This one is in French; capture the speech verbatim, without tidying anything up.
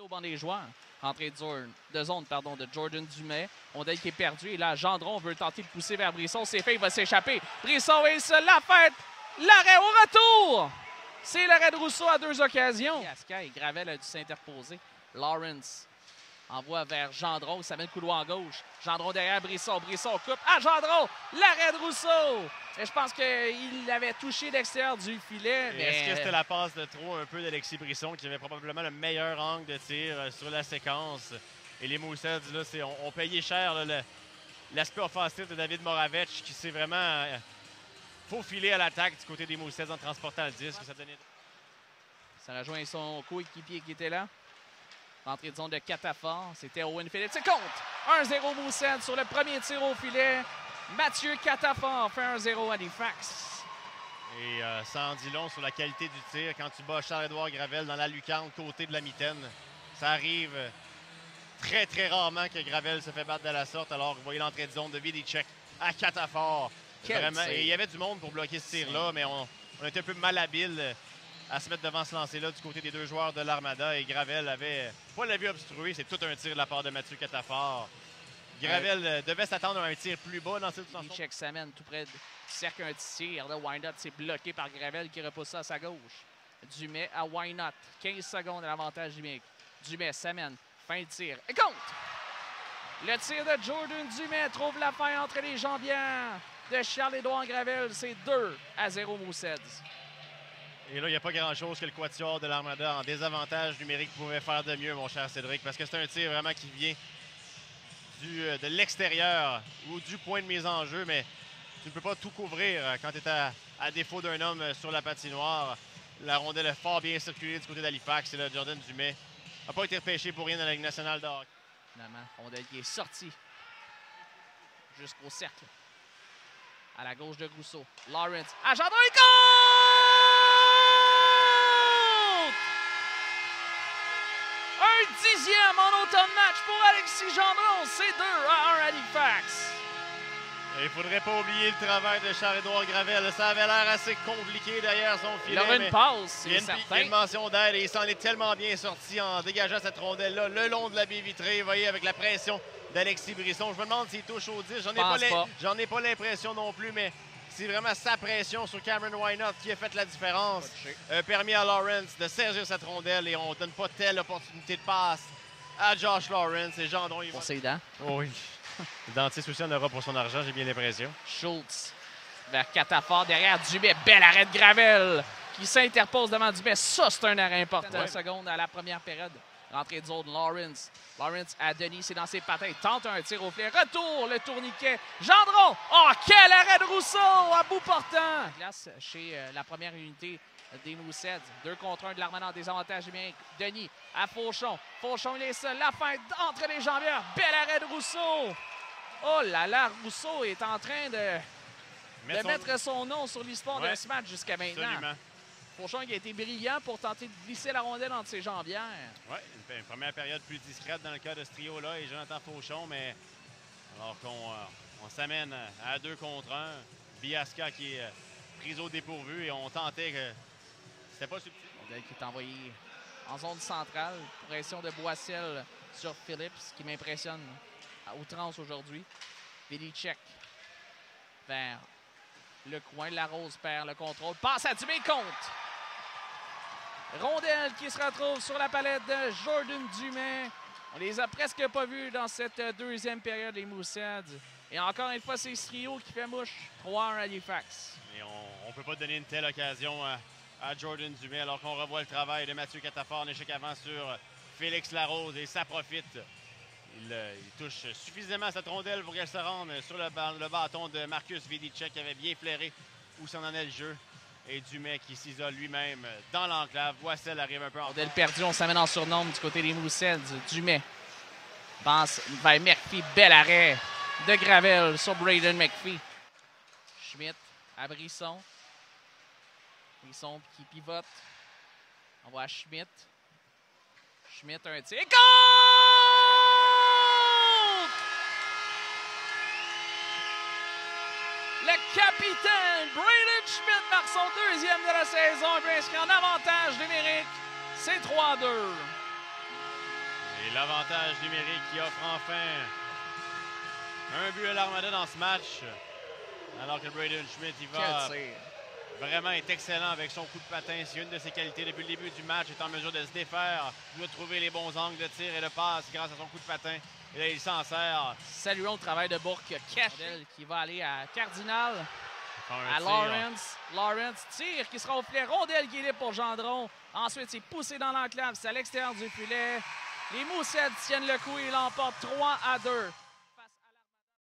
Au banc des joueurs, entrée de zone, de, zone, pardon, de Jordan Dumais. Ondel qui est perdu. Et là, Gendron veut tenter de pousser vers Brisson. C'est fait, il va s'échapper. Brisson et se la fête. L'arrêt au retour. C'est l'arrêt de Rousseau à deux occasions. Asca et Gravel a dû s'interposer. Lawrence envoie vers Gendron. Ça met le couloir en gauche. Gendron derrière Brisson. Brisson coupe à Gendron. L'arrêt de Rousseau. Et je pense qu'il l'avait touché d'extérieur du filet. Mais... Est-ce que c'était la passe de trop un peu d'Alexis Brisson qui avait probablement le meilleur angle de tir sur la séquence? Et les Mooseheads, là, ont, ont payé cher l'aspect offensif de David Moravec qui s'est vraiment euh, faufilé à l'attaque du côté des Mooseheads en transportant le disque. Ça, donnait... ça rejoint son coéquipier qui était là. Entrée de zone de Catafort. C'était Owen Phillips. C'est contre! un zéro Mooseheads sur le premier tir au filet. Mathieu Catafort fait un zéro à Halifax. Et euh, ça en dit long sur la qualité du tir. Quand tu bats Charles-Édouard Gravel dans la lucarne côté de la mitaine, ça arrive très, très rarement que Gravel se fait battre de la sorte. Alors, vous voyez l'entrée de zone de Vidicek à Catafort. Vraiment. Et il y avait du monde pour bloquer ce tir-là, mais on, on était un peu malhabile à se mettre devant ce lancer-là du côté des deux joueurs de l'Armada. Et Gravel avait pas la vue obstruée. C'est tout un tir de la part de Mathieu Catafort. Gravel euh, devait s'attendre à un tir plus bas dans cette chanson. Vidicek s'amène tout près du cercle, un tir. Là, Wynot s'est bloqué par Gravel qui repousse ça à sa gauche. Dumais à Wynot. quinze secondes à l'avantage numérique. Dumais s'amène. Fin de tir. Et compte! Le tir de Jordan Dumais trouve la fin entre les jambières de Charles-Édouard Gravel. C'est deux à zéro Mooseheads. Et là, il n'y a pas grand-chose que le quatuor de l'Armada en désavantage numérique pouvait faire de mieux, mon cher Cédric, parce que c'est un tir vraiment qui vient Du, de l'extérieur ou du point de mise en jeu, mais tu ne peux pas tout couvrir quand tu es à, à défaut d'un homme sur la patinoire. La rondelle est fort bien circulée du côté d'Halifax et là, Jordan Dumais n'a pas été repêché pour rien dans la Ligue nationale de hockey. Finalement, rondelle qui est sortie jusqu'au cercle. À la gauche de Rousseau. Lawrence à Gendron et compte! Un dixième en automne match pour Alexis Gendron. C'est deux à un à Halifax. Il ne faudrait pas oublier le travail de Charles-Édouard Gravel. Ça avait l'air assez compliqué derrière son filet. Il aura une passe, il y a une, certain. Il y a une mention d'aide et il s'en est tellement bien sorti en dégageant cette rondelle-là le long de la baie vitrée. Vous voyez, avec la pression d'Alexis Brisson. Je me demande s'il touche au dix. J'en ai, pas J'en ai pas l'impression non plus, mais c'est vraiment sa pression sur Cameron Wynot qui a fait la différence. Euh, permis à Lawrence de saisir cette rondelle et on ne donne pas telle opportunité de passe à Josh Lawrence. Et Gendron, il va... Pour ses dents. Oh oui. Le dentiste aussi en aura pour son argent, j'ai bien l'impression. Schultz vers Catafort derrière Dumais. Bel arrêt de Gravel qui s'interpose devant Dumais. Ça, c'est un arrêt important. Ouais. Seconde à la première période. Rentrée de zone, Lawrence. Lawrence à Denis, c'est dans ses patins. Il tente un tir au filet. Retour, le tourniquet. Gendron! Oh, quel arrêt de Rousseau à bout portant! Glace chez euh, la première unité des Mooseheads. Deux contre un de l'Armada en désavantage numérique. Denis à Fauchon. Fauchon, il est seul. La fin entre les jambières. Bel arrêt de Rousseau. Oh là là, Rousseau est en train de, Mettre, de son... mettre son nom sur l'histoire ouais, de ce match jusqu'à maintenant. Absolument. Fauchon qui a été brillant pour tenter de glisser la rondelle entre ses jambières. Oui, une, une première période plus discrète dans le cas de ce trio-là et Jonathan Fauchon, mais alors qu'on euh, on s'amène à deux contre un, Biasca qui est euh, pris au dépourvu et on tentait que c'était pas subtil. Rondelle qui est envoyé en zone centrale. Pression de Boissel sur Phillips qui m'impressionne à outrance aujourd'hui. Vidicek vers le coin. Larose perd le contrôle. Passe à Dumais, compte. Rondelle qui se retrouve sur la palette de Jordan Dumais. On les a presque pas vus dans cette deuxième période, les Mooseheads. Et encore une fois, c'est Strio qui fait mouche. trois un à Halifax. Et on ne peut pas donner une telle occasion à, à Jordan Dumais alors qu'on revoit le travail de Mathieu Catafort en échec avant sur Félix Larose et ça profite. Il, euh, il touche suffisamment cette rondelle pour qu'elle se rende sur le, le bâton de Marcus Vidicek qui avait bien flairé où s'en en est le jeu. Et Dumais qui s'isole lui-même dans l'enclave. Boissel arrive un peu en... Rondelle perdue, on s'amène en surnombre du côté des Mooseheads. Dumais passe vers McPhee. Bel arrêt de Gravel sur Braden McPhee. Schmidt à Brisson. Brisson qui pivote. On voit Schmidt. Schmidt un tir. Et goal! Le capitaine Braden Schmidt marque son deuxième de la saison et peut inscrire en avantage numérique. C'est trois à deux. Et l'avantage numérique qui offre enfin un but à l'Armada dans ce match. Alors que Braden Schmidt, il va vraiment être excellent avec son coup de patin. C'est une de ses qualités depuis le début du match. Il est en mesure de se défaire. Il doit trouver les bons angles de tir et de passe grâce à son coup de patin. Et là, il s'en sert. Saluons le travail de Bourque Cash qui va aller à Cardinal. À tir. Lawrence. Lawrence tire qui sera au filet. Rondelle qui est libre pour Gendron. Ensuite, c'est poussé dans l'enclave. C'est à l'extérieur du filet. Les Moussettes tiennent le coup et l'emportent trois à deux.